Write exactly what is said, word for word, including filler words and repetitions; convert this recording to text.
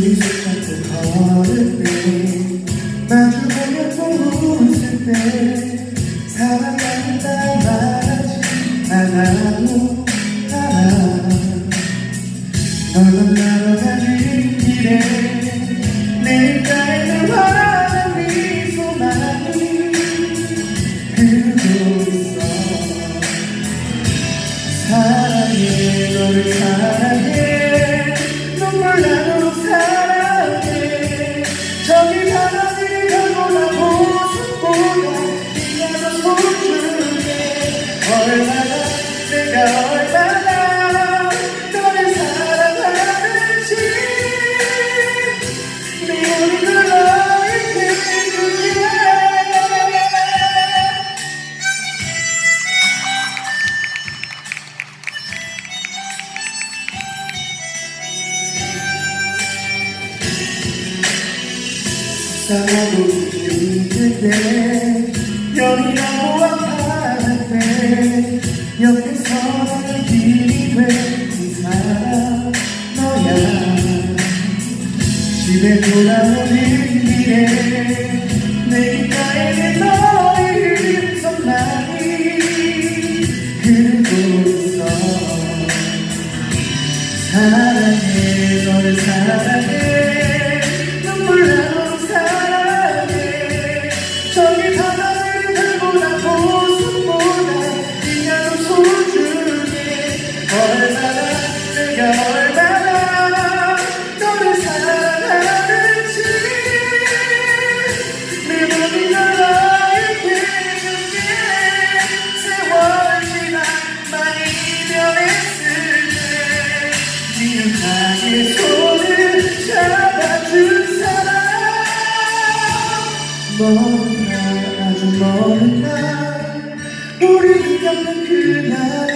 둘이 손잡고 걸을 때 마주보며 또 웃을 때 사랑한다 말하지 않아도 알아. 널 만나러 가는 길에 내가에 환한 미소만이 흐르고 있어. 사랑해 너를 사랑해 눈물 나도록 사랑해. 저기 하나님이 별보다 모습보다 네가 더 소중해. 얼마나 내가 얼마나 너를 사랑하는지 네 얼굴 너에게 줄게. 싸우고 힘들 때 별이 너무 아파할 때 옆에서 나의 힘이 된 그 사람 너야. 집에 돌아오는 길에 내 귓가에 너의 손만이 흐르고 있어. 사랑해 너를 사랑해 눈물 나도록 사랑해. 저기 바다를 별보다 모습보다 네가 더 소중해. 얼마나 내가 얼마나 너를 사랑하는지 내 몸이 너에게 줄게. 세월 지나 많이 변했을 때 니은하게 손을 잡아준 사람. 먼 날 아주 먼 날 우리 겪은 그날